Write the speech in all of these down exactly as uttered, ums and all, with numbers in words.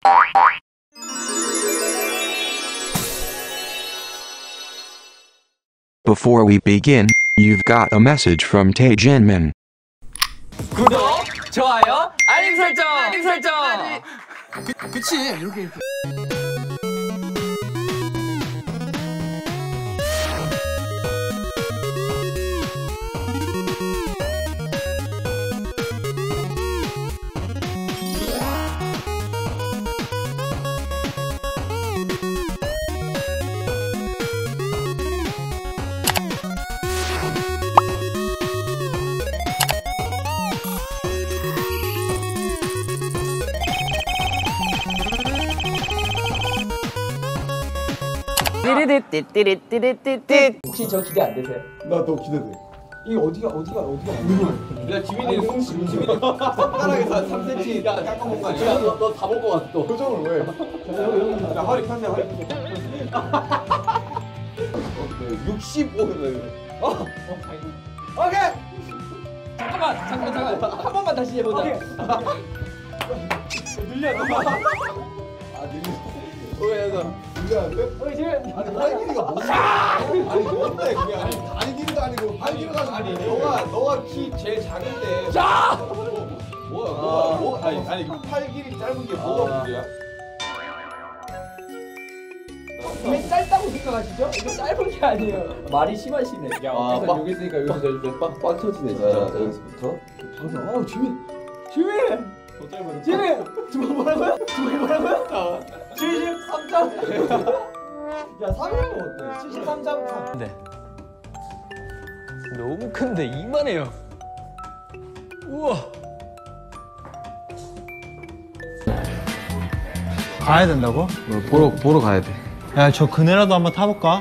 Before we begin, you've got a message from Jimin. 구독, 좋아요, 알림 설정, 알림 설정. 그, 그치 이렇게 이렇게. 띠리띠띠띠띠띠띠. 혹시 저 기대 안 되세요? 나 너 기대돼. 이 어디가 어디가 어디가? 야 지민이 손 지민이 손가락에서 한 삼 센티미터 깎아먹은 거 아니야? 너 다 먹고 왔어. 표정을 왜? 야 허리 폈네 허리. 육십오. 어. 오케이. 잠깐만 잠깐 잠깐 한 번만 다시 해보자. 늘려 늘려. 아 늘려. 왜 너? 늘려는데? 어 지금. 아니 팔길이가 뭐야? 아니 뭔데 그게 아니 팔길이도 아니고 팔길이가 아니 너가 너가 키 제일 작은데. 자. 뭐야 뭐야 뭐 아니 아니 팔길이 짧은 게 뭐가 문제야? 왜 짧다고 생각하시죠? 이거 짧은 게 아니에요. 말이 심하시네. 야, 아, 빡 여기 있으니까 여기서 내주면 빡빡 터지네. 자, 여기서부터. 방송. 어, 지민, 지민, 더 짧은. 지민. 지금 뭐라고요? 지금 뭐라고요? 칠십삼 점. 야, 삼 일 먹었대. 칠십삼 점 삼. 네. 너무 큰데 이만해요. 우와. 가야 된다고? 뭐, 보러 보러 가야 돼. 야, 저 그네라도 한번 타볼까?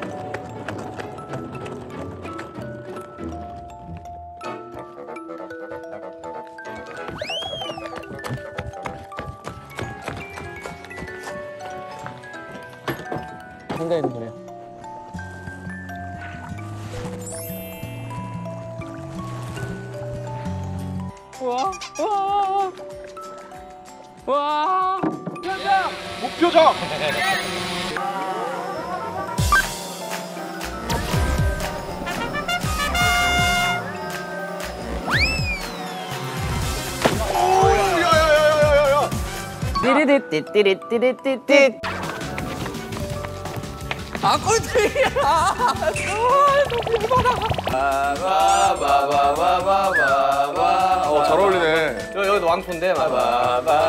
한가위는 그래요. 우와, 우와, 우와. 표정! 목표정! 띠리띠띠띠리띠리띠. 아 꼴등이야. 바바바바바바바. 어, 잘 어울리네. 여기 여기도 왕포인데. 바바바.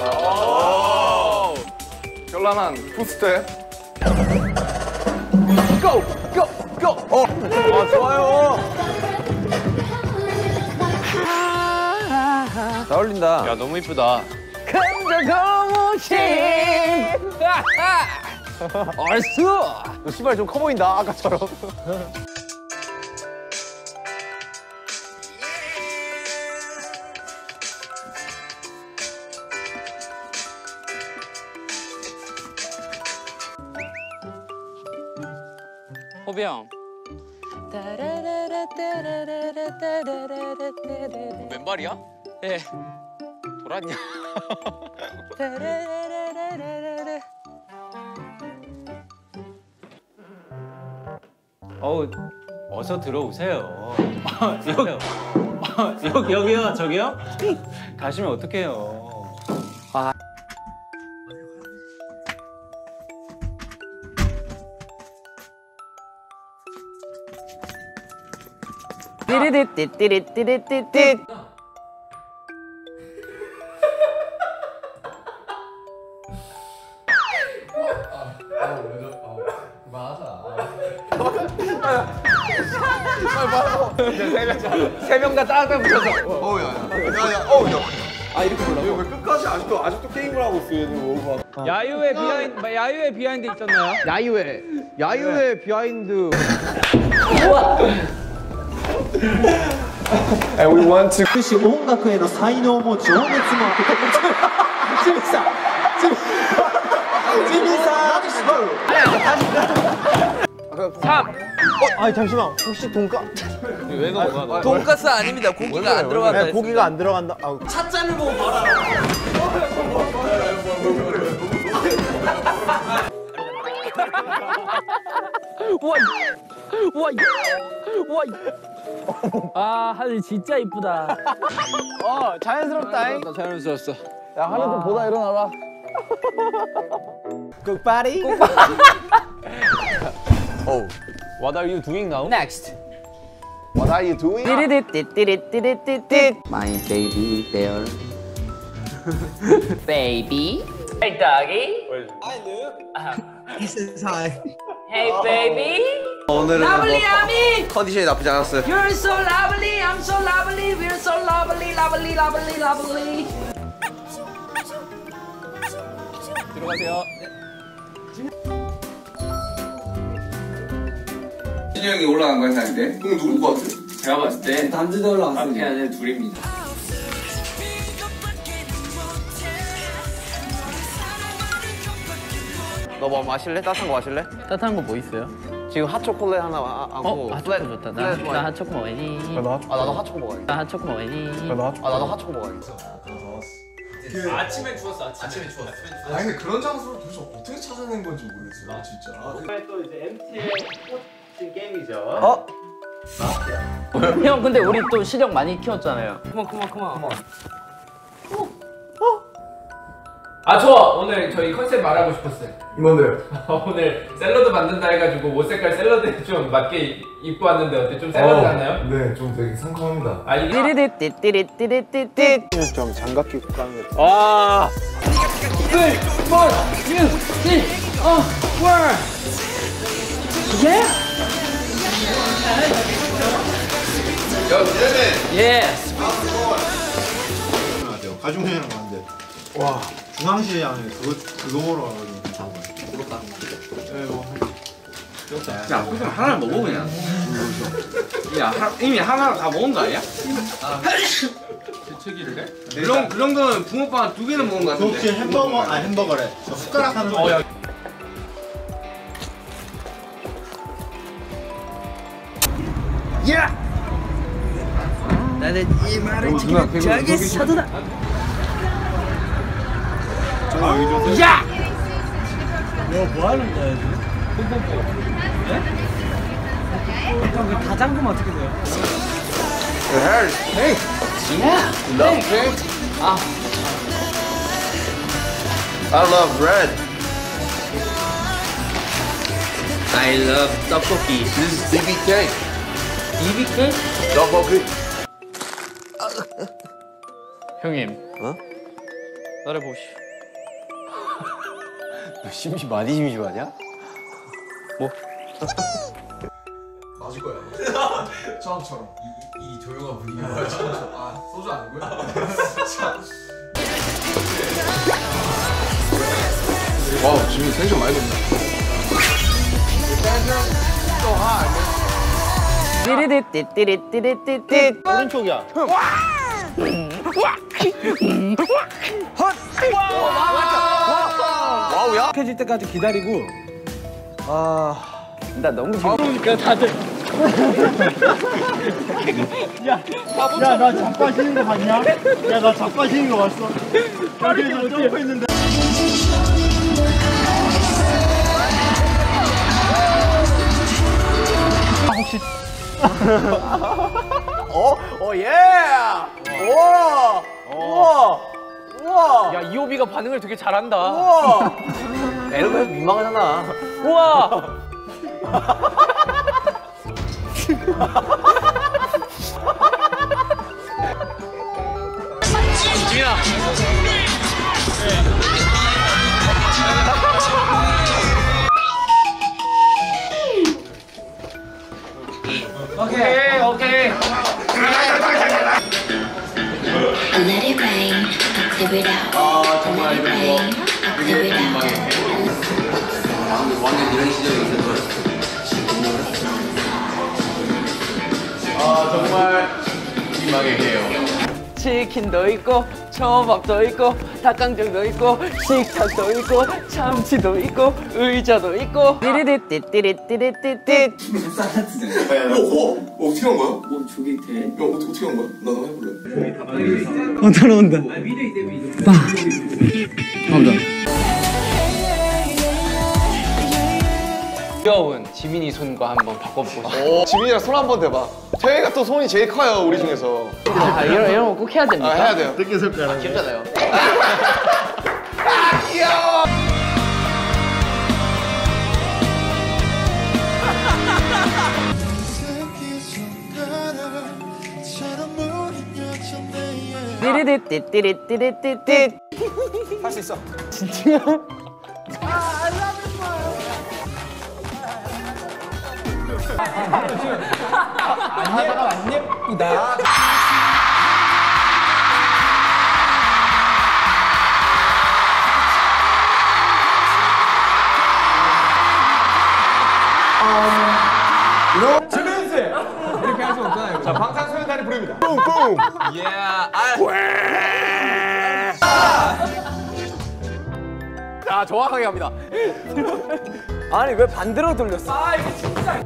현란한 투스텝. 고! 고! 고! 어! 아, 좋아요. 잘 어울린다. 야, 너무 이쁘다. 감정고무신. 얼쑤. 너 신발 좀 커 보인다, 아까처럼. 호비 형. 왼발이야? 예. 돌았냐? 어우, 어서 들어오세요. 여기, 여기, 여기요, 저기요? 가시면 어떡해요. 아. 띠리띠띠띠리띠리띠. 세 명 다 짱짱 붙여서. 어우, 야, 야. 야, 야, 어우, 야. 아 이렇게 보려고? 왜 끝까지 아직도, 아직도 게임을 하고 있어, 얘는. 야유의 비하인드, 야유의 비하인드 있잖아요. 야유회. 야유회 비하인드. And we want to. し音楽への才能も情熱もあってジミさんジミジミさん 삼. 아니 잠시만 혹시 돈가 왜 넘어가? 돈가스 아닙니다. 고기가 안 들어간다. 고기가 안 들어간다. 아우. 차짠을 보고 봐라. 우와, 우와, 우와. 아, 하늘 진짜 이쁘다. 어 자연스럽다잉. 자연스러웠어. 야 하늘도 보다 일어나라. 국바리. Oh, what are you doing now? Next. What are you doing? 띠리띠띠띠띠띠띠. My baby bear. Baby. Hey doggy. This is hi. Hey baby. 오늘은 Lovely yummy. 컨디션이 나쁘지 않았어요. You're so lovely. I'm so lovely. We're so lovely, lovely, lovely, lovely. 들어가세요. 진이 형이 올라간 거야 생각인데? 그럼 누굴 것 같아? 제가 봤을 때 단지대 올라왔어. 앞에 안에 둘입니다. 너 뭐 마실래? 따뜻한 거 마실래? 따뜻한 거 뭐 있어요? 지금 핫초콜릿 하나 하- 하고 어, 핫초코 좋다. 나, 플랫 나 와인. 핫초코 먹어야지. 아 나도 핫초코 먹어야겠다. 나 핫초코 먹어야지. 아 나도 핫초코 먹어야겠어. 아침에 추웠어. 아침에 추웠어. 아니 근데 그런 장소를 도대체 어떻게 찾아낸 건지 모르겠어요 진짜. 또 이제 엠티의 꽃인 게임이죠. 어? 형, 근데 우리 또 시력 많이 키웠잖아요. 그만 그만 그만. 아, 저 오늘 저희 컨셉 말하고 싶었어요. 뭔데요? 오늘 샐러드 만든다 해가지고 옷 색깔 샐러드에 좀 맞게 입고 왔는데 어때? 좀 샐러드 같나요? 네, 좀 되게 상큼합니다. 아, 이게 띠리띠띠띠띠띠. 좀 장갑 끼고 가는 거. 와. 예스. 가중시장 가는데 와 중앙시장에 그거 그거 보러 와가지고 괜찮은 거야. 부럽다. 네, 뭐. 야, 그럼 하나 먹어 그냥. 야, 하, 이미 하나 다 먹은 거 아니야? 재채기를 해? 그 정도 그 정도면 붕어빵 두 개는 먹은 거 저 혹시 같은데. 햄버거 아 햄버거래. 저 숟가락 하는 거. 어, 야. 나는 이 말을 지키는 저기 사도다. 야! 너뭐 하는 거야 지금? 뽀뽀뽀. 네? 그럼 그 다 잠그면 어떻게 돼요? Hey, love drink? 아. I love red. I love 떡볶이. This is D B K. 이비케? 떡볶이. 형님. 어? 나를 보시오. 너 심심 많이 심심하냐? 뭐? 맞을 거야. 처음처럼 이, 이 조용한 분위기가 처음처럼. 아 소주 아니고요? 자. 와, 지민 텐션 많이 높네. 띠리띠띠띠띠띠띠. 오른쪽이야. 와우, 야. 해질 때까지 기다리고. 아. 나 너무 재밌으니까 다들. 야 나 자빠지는 거 봤냐? 야 나 자빠지는 거 봤어? 여기서 점프했는데. 어? 어, 예! 우와! 우와! 우와! 야, 이오비가 반응을 되게 잘한다. 우와! 이런 거 민망하잖아. 우와! 지민아. 오케이, 오케이. I let it rain, I clear it out. I let it rain, I clear it out. 완전 이런 시절이 있을 거야. 아, 정말 민망해 해요. 치킨도 있고 초밥도 있고 닭강정도 있고 식탁도 있고 참치도 있고 의자도 있고 띠리띠띠띠띠띠띠. 어, 어, 어떻게 한 거야? 뭐 저기 돼? 야, 어떻게 어떻게 한 거야? 나도 해볼래. 어 들어온다. 감사합니다. 귀여운 지민이 손과 한번 바꿔보고 싶어요. 오, 지민이랑 손 한번 대봐. 태희가 또 손이 제일 커요 우리 중에서. 아, 이런 이런 거 꼭 해야 됩니까? 아, 해야 돼요. 어떻게 설까요? 귀엽잖아요. 아 귀여워. 띠리띠띠띠띠띠띠. 할 수 있어. 진짜요? 하다가 안 예쁘다. 지민 씨 이렇게 할 수 없잖아요. 자 방탄소년단이 부릅니다. 뿡뿡. 예. 아. 자 정확하게 갑니다. 아니 왜 반대로 돌렸어? 아 이게 진짜.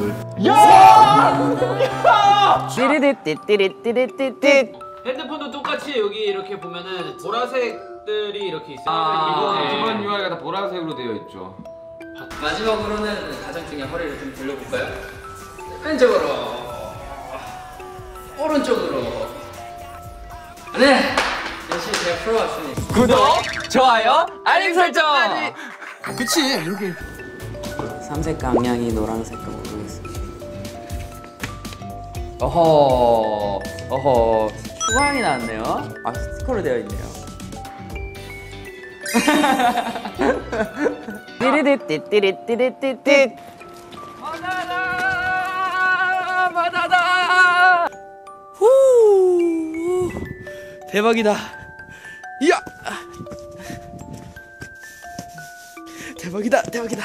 야! 띠리띠띠띠띠띠띠. 핸드폰도 똑같이 여기 이렇게 보면은 보라색들이 이렇게 있어요. 아, 기본 기본 유아이가 다 보라색으로 되어 있죠. 마지막으로는 가장 중요한 허리를 좀 돌려볼까요? 왼쪽으로, 오른쪽으로. 네, 역시 제가 풀어왔으니 구독, 좋아요, 알림 설정. 그치 이렇게. 삼색 강량이 노란색으로 모르겠습니다. 어허, 어허, 수강이 나왔네요. 아 스티커로 되어 있네요. 띠리띠띠띠띠띠띠. 바나나, 바나나. 후, 대박이다. 이야, 대박이다, 대박이다.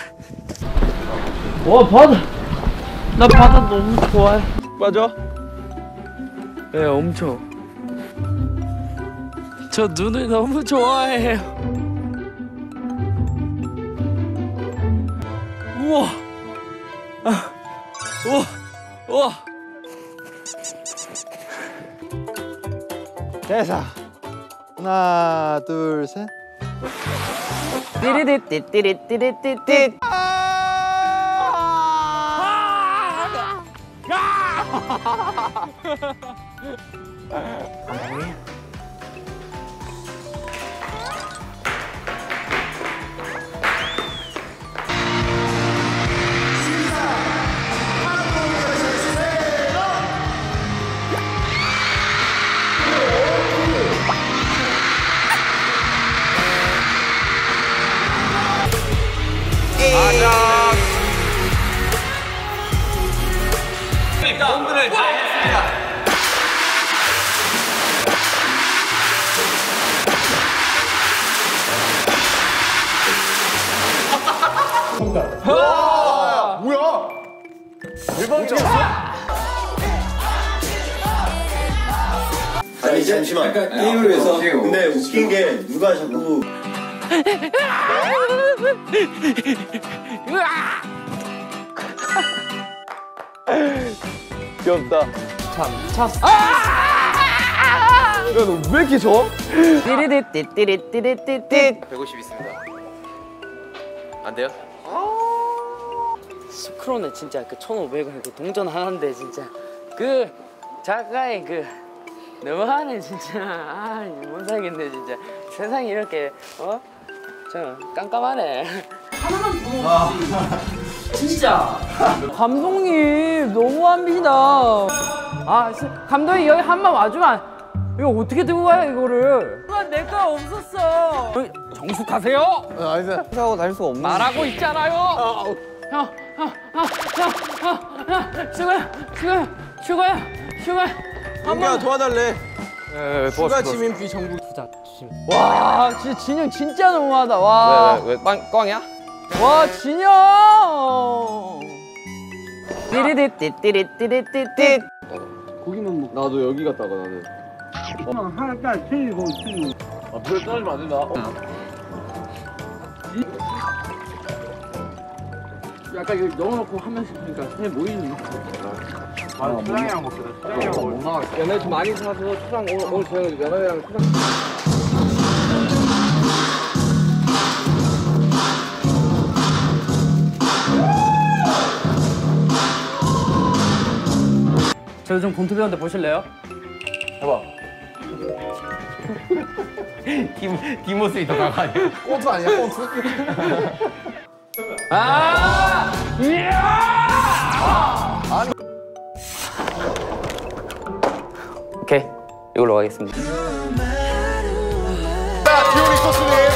와 바다, 나 바다 너무 좋아해. 맞아? 네 엄청. 저 눈을 너무 좋아해요. 우와, 아, 우와, 우와. 대사. 하나, 둘, 셋. 띠리띠띠띠리띠리띠. 오늘을 다 했습니다. 와 뭐야? 대박이야. 아니 잠시만 게임을 위해서. 근데 웃긴 게 누가 자꾸 귀엽다. 참, 참. 야 너 왜 이렇게 져? 띠리띠띠리띠리띠. 백오십 있습니다. 안 돼요? 스크롤은 진짜 그 천오백 원 그 동전 하나인데 진짜 그 작가의 그 너무하네 진짜. 아 못 살겠네 진짜. 세상이 이렇게 어? 저 깜깜하네. 하나만 더 먹지. 진짜. 감독님 너무합니다. 아 감독님 여기 한 번 와주면 안... 이거 어떻게 들고 가요 이거를? 내 거 없었어. 정숙하세요. 아니 회사하고 다닐 수가 없는. 말하고 있잖아요. 형, 형, 형, 형, 형, 형, 슈가야, 슈가야, 슈가야, 슈가야. 윤기야 도와달래. 예, 슈가 지민 비 정국. 와, 진짜 진영 진짜 너무하다. 와. 왜 왜 빵 꽝이야? 와, 진영. 띠리띠띠띠리띠리띠. 고기만 먹. 나도 여기 갔다가 나는. 하나가 틀리고 틀리고. 아 별 떨어지면 안 된다. 어. 약간 이거 넣어놓고 한 명씩 하니까 새 모이는 거. 아 초장이랑 먹자. 초장이랑 못 나가. 연애 좀 많이 사서 초장 오늘 오늘 저녁 연애랑 초장. 저 요즘 권투 배우는데 보실래요? 해봐. 뒷, 뒷모습이 더 강하네. 꽁투 아니야 꽁투? 아! 이야! 아니. 오케이, 이걸로 가겠습니다. 자, 디오니소스님